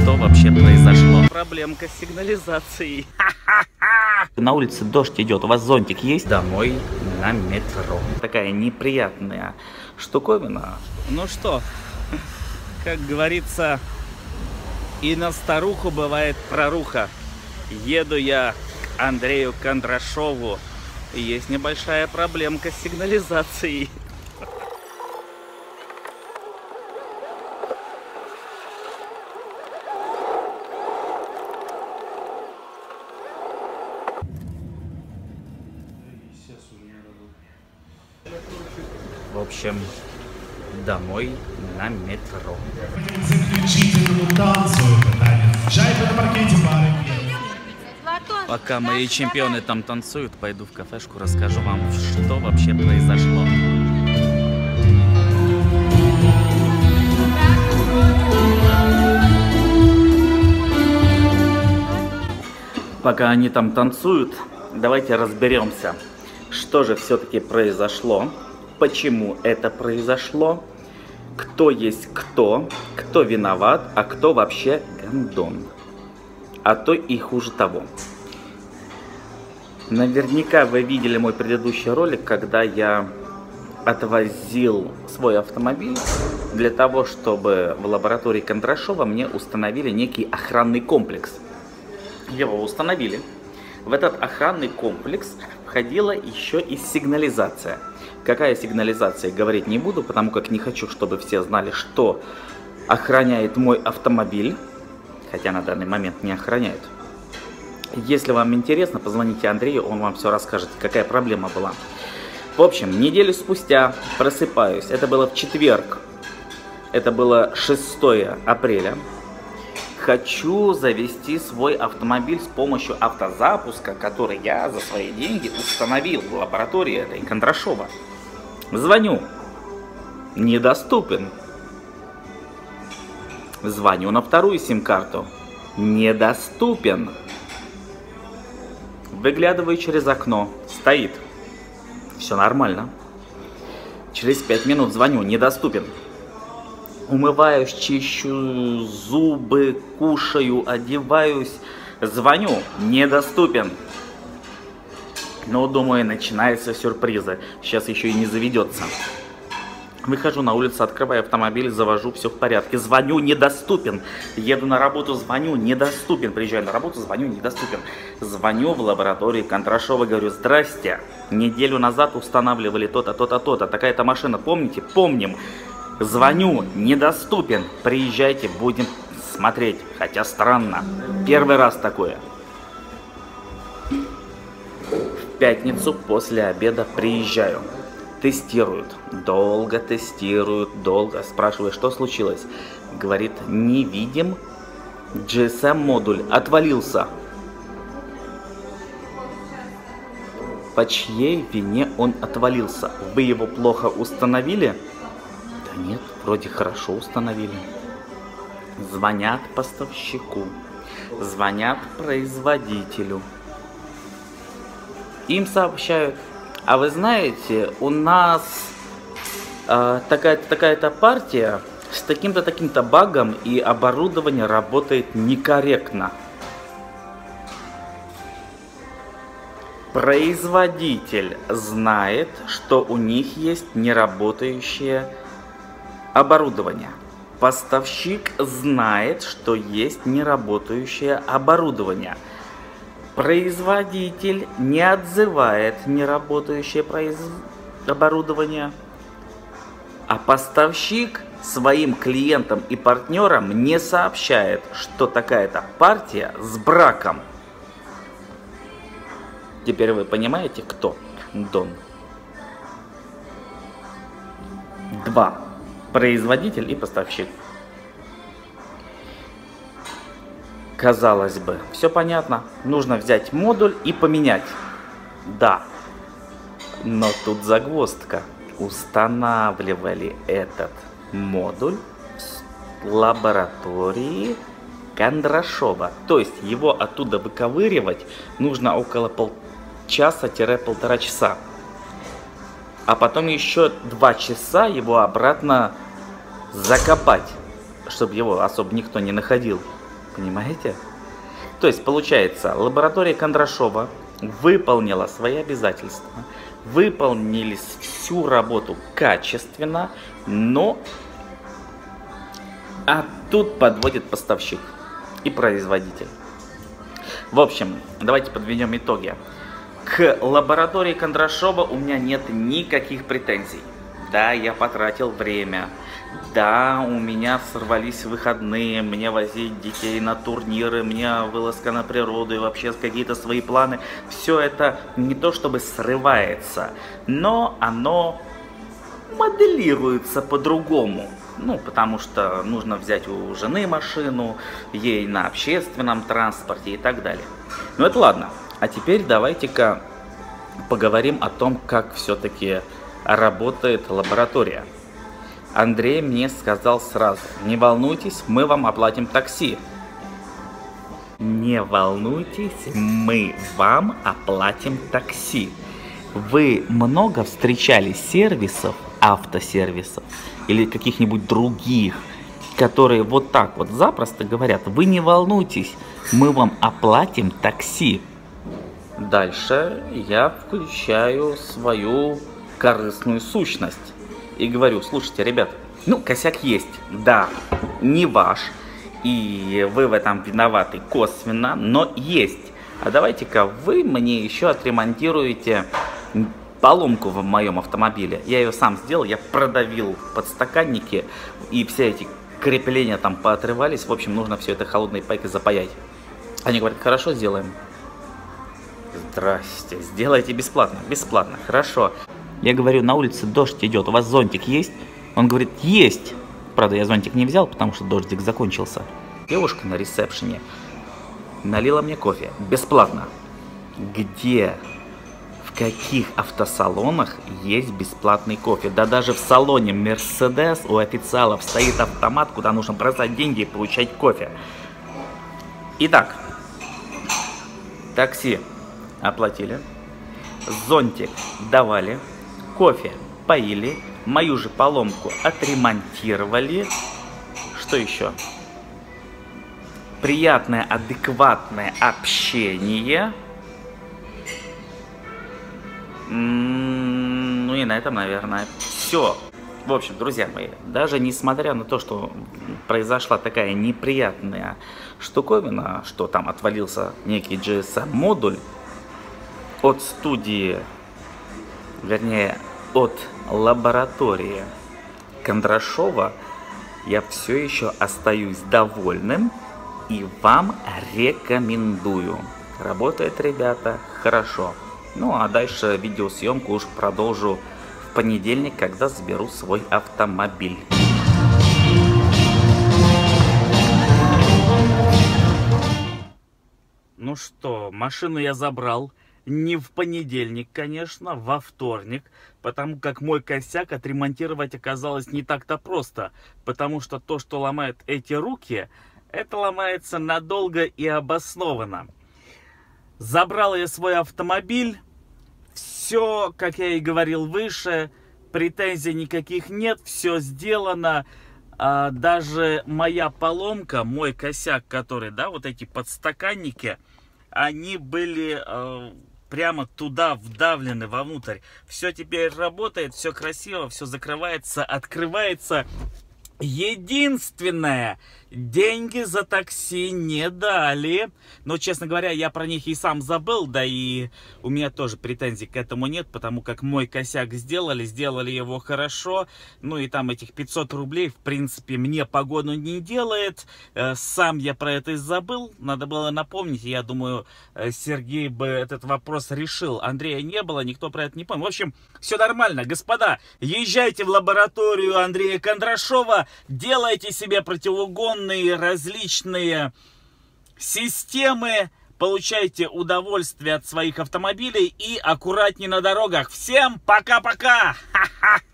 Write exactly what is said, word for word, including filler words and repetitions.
что вообще произошло. Проблемка с сигнализацией. На улице дождь идет, у вас зонтик есть? Домой на метро. Такая неприятная штуковина. Ну что, как говорится, и на старуху бывает проруха. Еду я к Андрею Кондрашову. Есть небольшая проблемка с сигнализацией. В общем, домой на метро. Пока мои чемпионы там танцуют, пойду в кафешку, расскажу вам, что вообще произошло. Пока они там танцуют, давайте разберемся, что же все-таки произошло, почему это произошло, кто есть кто, кто виноват, а кто вообще гондон. А то и хуже того. Наверняка вы видели мой предыдущий ролик, когда я отвозил свой автомобиль для того, чтобы в лаборатории Кондрашова мне установили некий охранный комплекс. Его установили. В этот охранный комплекс входила еще и сигнализация. Какая сигнализация, говорить не буду, потому как не хочу, чтобы все знали, что охраняет мой автомобиль. Хотя на данный момент не охраняют. Если вам интересно, позвоните Андрею, он вам все расскажет, какая проблема была. В общем, неделю спустя просыпаюсь. Это было в четверг. Это было шестое апреля. Хочу завести свой автомобиль с помощью автозапуска, который я за свои деньги установил в лаборатории этой Кондрашова. Звоню. Недоступен. Звоню на вторую сим-карту. Недоступен. Выглядываю через окно. Стоит. Все нормально. Через пять минут звоню. Недоступен. Умываюсь, чищу зубы, кушаю, одеваюсь. Звоню. Недоступен. Но, думаю, начинаются сюрпризы. Сейчас еще и не заведется. Выхожу на улицу, открываю автомобиль, завожу, все в порядке. Звоню, недоступен. Еду на работу, звоню, недоступен. Приезжаю на работу, звоню, недоступен. Звоню в лаборатории Кондрашова, говорю: здрасте. Неделю назад устанавливали то-то, то-то, то-то. Такая-то машина, помните? Помним. Звоню, недоступен. Приезжайте, будем смотреть. Хотя странно. Первый раз такое. В пятницу после обеда приезжаю. Тестируют, долго тестируют, долго. Спрашиваю, что случилось? Говорит, не видим, джи эс эм-модуль отвалился. По чьей вине он отвалился? Вы его плохо установили? Да нет, вроде хорошо установили. Звонят поставщику, звонят производителю. Им сообщают: а вы знаете, у нас э, такая-то такая-то партия с таким-то таким-то багом, и оборудование работает некорректно. Производитель знает, что у них есть неработающее оборудование. Поставщик знает, что есть неработающее оборудование. Производитель не отзывает неработающее произ... оборудование, а поставщик своим клиентам и партнерам не сообщает, что такая-то партия с браком. Теперь вы понимаете, кто Дон? Два. Производитель и поставщик. Казалось бы, все понятно. Нужно взять модуль и поменять. Да. Но тут загвоздка. Устанавливали этот модуль в лаборатории Кондрашова. То есть его оттуда выковыривать нужно около полчаса-полтора часа. А потом еще два часа его обратно закопать, чтобы его особо никто не находил. Понимаете? То есть, получается, лаборатория Кондрашова выполнила свои обязательства, выполнили всю работу качественно, но а тут подводит поставщик и производитель. В общем, давайте подведем итоги. К лаборатории Кондрашова у меня нет никаких претензий. Да, я потратил время. Да, у меня сорвались выходные, мне возить детей на турниры, мне вылазка на природу и вообще какие-то свои планы. Все это не то чтобы срывается, но оно моделируется по-другому. Ну, потому что нужно взять у жены машину, ей на общественном транспорте и так далее. Ну, это ладно. А теперь давайте-ка поговорим о том, как все-таки работает лаборатория. Андрей мне сказал сразу: не волнуйтесь, мы вам оплатим такси. Не волнуйтесь, мы вам оплатим такси. Вы много встречали сервисов, автосервисов или каких-нибудь других, которые вот так вот запросто говорят: вы не волнуйтесь, мы вам оплатим такси. Дальше я включаю свою корыстную сущность и говорю: слушайте, ребят, ну, косяк есть, да, не ваш, и вы в этом виноваты косвенно, но есть. А давайте-ка вы мне еще отремонтируете поломку в моем автомобиле. Я ее сам сделал, я продавил подстаканники, и все эти крепления там поотрывались. В общем, нужно все это холодной пайкой запаять. Они говорят: хорошо, сделаем. Здрасте, сделайте бесплатно. Бесплатно, хорошо. Я говорю: на улице дождь идет, у вас зонтик есть? Он говорит: есть. Правда, я зонтик не взял, потому что дождик закончился. Девушка на ресепшене налила мне кофе бесплатно. Где, в каких автосалонах есть бесплатный кофе? Да даже в салоне Мерседес у официалов стоит автомат, куда нужно бросать деньги и получать кофе. Итак, такси оплатили, зонтик давали, кофе поили, мою же поломку отремонтировали. Что еще? Приятное, адекватное общение. Ну и на этом, наверное, все. В общем, друзья мои, даже несмотря на то, что произошла такая неприятная штуковина, что там отвалился некий джи эс эм-модуль от студии, вернее, от лаборатории Кондрашова, я все еще остаюсь довольным и вам рекомендую. Работает, ребята, хорошо. Ну а дальше видеосъемку уж продолжу в понедельник, когда заберу свой автомобиль. Ну что, машину я забрал. Не в понедельник, конечно, во вторник, потому как мой косяк отремонтировать оказалось не так-то просто, потому что то, что ломает эти руки, это ломается надолго и обоснованно. Забрал я свой автомобиль, все, как я и говорил выше, претензий никаких нет, все сделано. А даже моя поломка, мой косяк, который, да, вот эти подстаканники, они были э, прямо туда вдавлены вовнутрь. Все теперь работает, все красиво, все закрывается, открывается. Единственное, деньги за такси не дали. Но, честно говоря, я про них и сам забыл. Да и у меня тоже претензий к этому нет, потому как мой косяк сделали, сделали его хорошо. Ну и там этих пятьсот рублей, в принципе, мне погоду не делает. Сам я про это и забыл. Надо было напомнить. Я думаю, Сергей бы этот вопрос решил. Андрея не было, никто про это не помнит. В общем, все нормально. Господа, езжайте в лабораторию Андрея Кондрашова. Делайте себе противоугонные различные системы, получайте удовольствие от своих автомобилей и аккуратнее на дорогах. Всем пока-пока! Ха-ха!